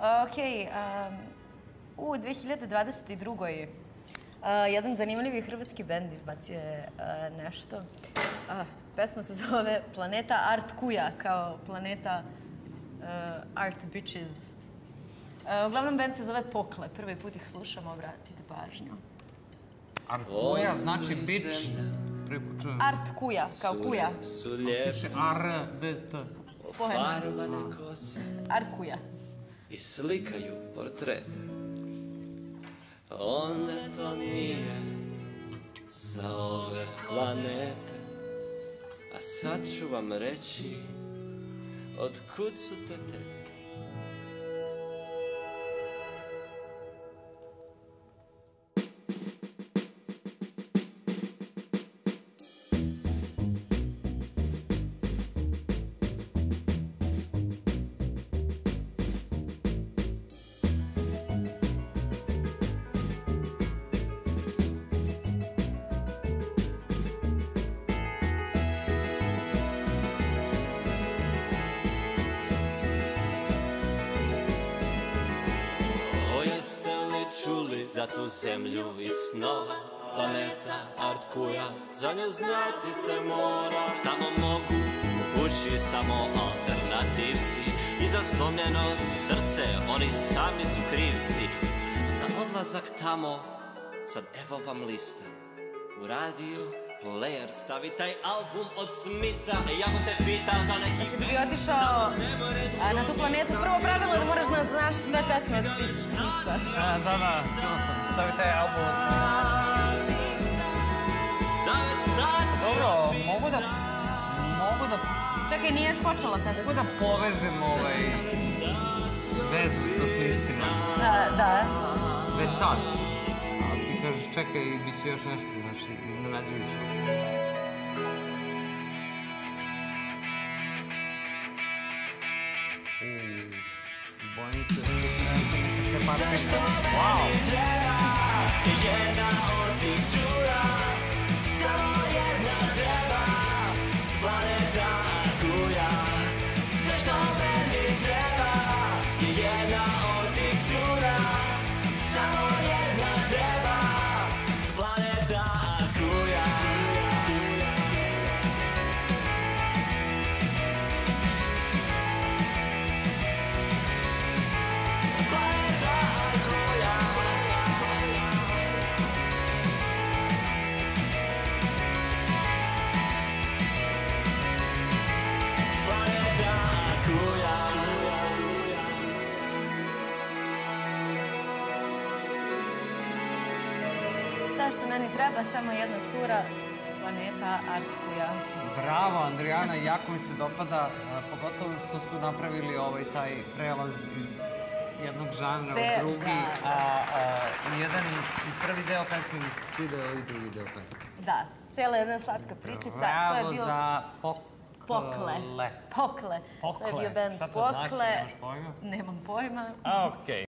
Okej, u 2022. Jedan zanimljivi hrvatski bend izbacio je nešto. Pesma se zove Planeta Art Kuja, kao planeta Art Bitches. Uglavnom, bend se zove Pokle. Prvi put ih slušamo, obratite pažnju. Art Kuja znači bitch. Prvi put čujem. Art Kuja, kao kuja. Piše ar bez t. Spojeno. Art Kuja. I slikaju portrete. One to nije sa ove planete. A sad ću vam reći otkud su te tete. Čuli za tu zemlju i snova, planeta Art Kuja, za nju znati se mora. Tamo mogu ući samo alternativci i za slomljeno srce oni sami su krivci. Za odlazak tamo, sad evo vam lista, u radio player stavi taj album od Smica. Ja mu te pitam za neki... Znači da bi otišao na tu planetu, prvo pravilo je da moraš da znaš sve pesme od Smica. Da, čuo sam. Stavi taj album od Smica. Dobro, mogu da... Čekaj, nije još počela pesma. Mogu da povežem vezu sa Smicima. Da. Već sad. A ti kažeš čekaj, bit će još nešto, znači, iznenađujuće. Bojim se što se nekad se parčim. Wow! Jedna od tih cura, samo jedna treba, s planeta Kuja. Sve što meni treba, je jedna od tih cura, samo jedna treba, s planeta Kuja. S planeta Kuja. Sve što meni treba, samo jedna cura s planeta Art Kuja. Bravo, Andrijana, jako mi se dopada, pogotovo što su napravili taj prelaz iz jednog žanra u drugi. Jedan i prvi deo pesme mi se svideo i drugi deo pesme. Da, cijela jedna slatka pričica. Bravo za Pokle. To je bio band Pokle. Šta to znači, nemaš pojma? Nemam pojma. Okej.